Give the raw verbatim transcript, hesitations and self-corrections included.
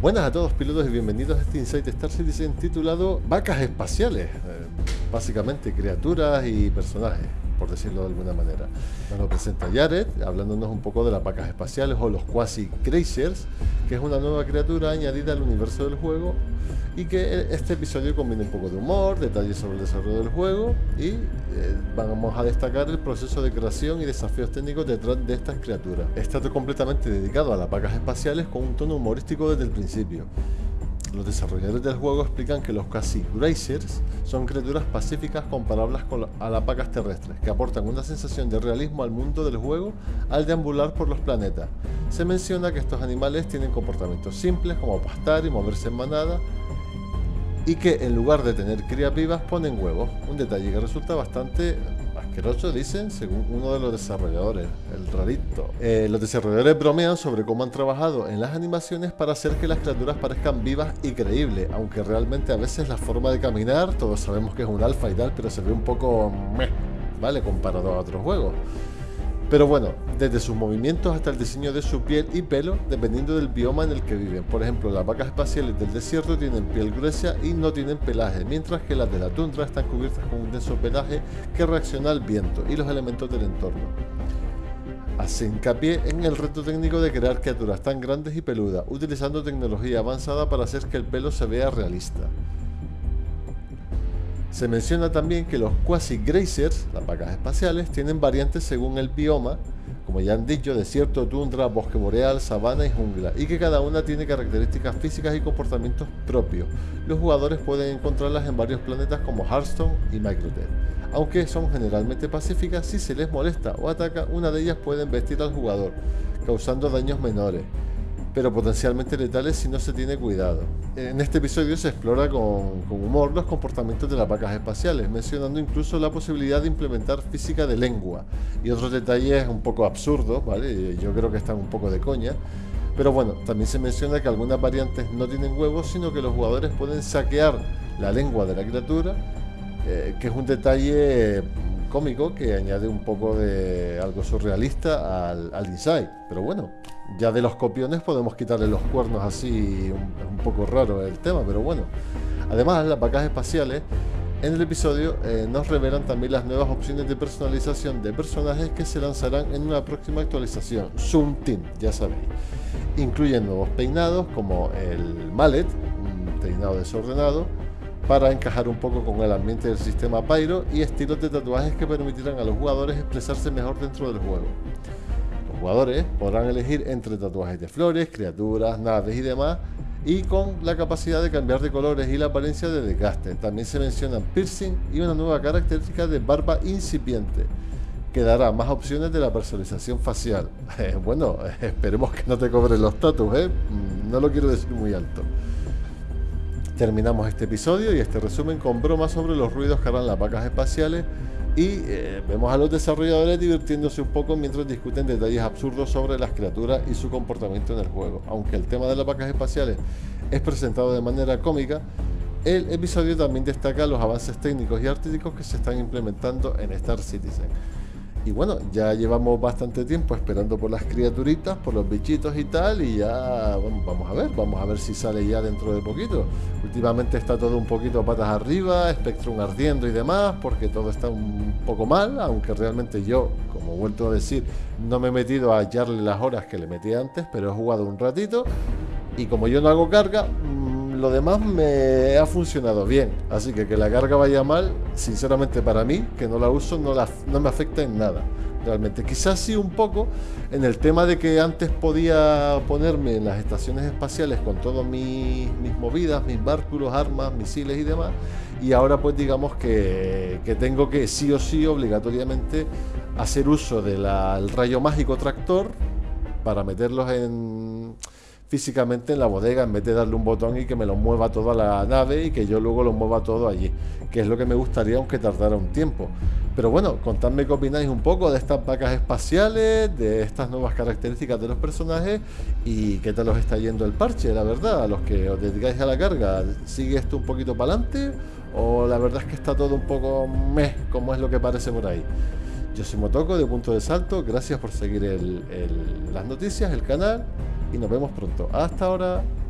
Buenas a todos pilotos y bienvenidos a este Inside Star Citizen titulado Vacas Espaciales, eh, básicamente criaturas y personajes, por decirlo de alguna manera. Nos lo presenta Jared, hablándonos un poco de las vacas espaciales o los Quasi Crashers, que es una nueva criatura añadida al universo del juego y que este episodio combina un poco de humor, detalles sobre el desarrollo del juego y eh, vamos a destacar el proceso de creación y desafíos técnicos detrás de estas criaturas. Está completamente dedicado a las vacas espaciales con un tono humorístico desde el principio. Los desarrolladores del juego explican que los Quasi Crashers son criaturas pacíficas comparables con a las vacas terrestres, que aportan una sensación de realismo al mundo del juego al deambular por los planetas. Se menciona que estos animales tienen comportamientos simples como pastar y moverse en manada, y que en lugar de tener crías vivas ponen huevos, un detalle que resulta bastante asqueroso, dicen, según uno de los desarrolladores, el rarito. Eh, los desarrolladores bromean sobre cómo han trabajado en las animaciones para hacer que las criaturas parezcan vivas y creíbles, aunque realmente a veces la forma de caminar, todos sabemos que es un alfa y tal, pero se ve un poco meh, ¿vale? Comparado a otros juegos. Pero bueno, desde sus movimientos hasta el diseño de su piel y pelo, dependiendo del bioma en el que viven. Por ejemplo, las vacas espaciales del desierto tienen piel gruesa y no tienen pelaje, mientras que las de la tundra están cubiertas con un denso pelaje que reacciona al viento y los elementos del entorno. Hace hincapié en el reto técnico de crear criaturas tan grandes y peludas, utilizando tecnología avanzada para hacer que el pelo se vea realista. Se menciona también que los Quasi Crashers, las vacas espaciales, tienen variantes según el bioma, como ya han dicho, desierto, tundra, bosque boreal, sabana y jungla, y que cada una tiene características físicas y comportamientos propios. Los jugadores pueden encontrarlas en varios planetas como Hearthstone y Microtech. Aunque son generalmente pacíficas, si se les molesta o ataca, una de ellas puede embestir al jugador, causando daños menores, pero potencialmente letales si no se tiene cuidado. En este episodio se explora con, con humor los comportamientos de las vacas espaciales, mencionando incluso la posibilidad de implementar física de lengua y otros detalles un poco absurdos, ¿vale? Yo creo que están un poco de coña. Pero bueno, también se menciona que algunas variantes no tienen huevos, sino que los jugadores pueden saquear la lengua de la criatura, eh, que es un detalle cómico que añade un poco de algo surrealista al, al design. Pero bueno, ya de los copiones podemos quitarle los cuernos así, un, un poco raro el tema, pero bueno. Además, las vacas espaciales en el episodio eh, nos revelan también las nuevas opciones de personalización de personajes que se lanzarán en una próxima actualización, Zoom Team, ya sabéis. Incluyen nuevos peinados como el mallet, un peinado desordenado, para encajar un poco con el ambiente del sistema Pyro, y estilos de tatuajes que permitirán a los jugadores expresarse mejor dentro del juego. Los jugadores podrán elegir entre tatuajes de flores, criaturas, naves y demás, y con la capacidad de cambiar de colores y la apariencia de desgaste. También se mencionan piercing y una nueva característica de barba incipiente, que dará más opciones de la personalización facial. Eh, bueno, esperemos que no te cobren los tatus, ¿eh? No lo quiero decir muy alto. Terminamos este episodio y este resumen con bromas sobre los ruidos que harán las vacas espaciales y eh, vemos a los desarrolladores divirtiéndose un poco mientras discuten detalles absurdos sobre las criaturas y su comportamiento en el juego. Aunque el tema de las vacas espaciales es presentado de manera cómica, el episodio también destaca los avances técnicos y artísticos que se están implementando en Star Citizen. Y bueno, ya llevamos bastante tiempo esperando por las criaturitas, por los bichitos y tal, y ya bueno, vamos a ver, vamos a ver si sale ya dentro de poquito. Últimamente está todo un poquito patas arriba, Spectrum ardiendo y demás, porque todo está un poco mal, aunque realmente yo, como he vuelto a decir, no me he metido a hallarle las horas que le metí antes, pero he jugado un ratito, y como yo no hago carga, lo demás me ha funcionado bien, así que que la carga vaya mal, sinceramente para mí, que no la uso, no, la, no me afecta en nada, realmente. Quizás sí un poco en el tema de que antes podía ponerme en las estaciones espaciales con todas mis, mis movidas, mis bártulos, armas, misiles y demás, y ahora pues digamos que, que tengo que sí o sí obligatoriamente hacer uso del rayo mágico tractor para meterlos en... físicamente en la bodega, en vez de darle un botón y que me lo mueva toda la nave y que yo luego lo mueva todo allí, que es lo que me gustaría, aunque tardara un tiempo. Pero bueno, contadme qué opináis un poco de estas vacas espaciales, de estas nuevas características de los personajes y qué tal os está yendo el parche, la verdad. A los que os dedicáis a la carga, ¿sigue esto un poquito para adelante o la verdad es que está todo un poco meh, como es lo que parece por ahí? Yo soy Motoko de Punto de Salto, gracias por seguir el, el, las noticias, el canal, y nos vemos pronto. Hasta ahora.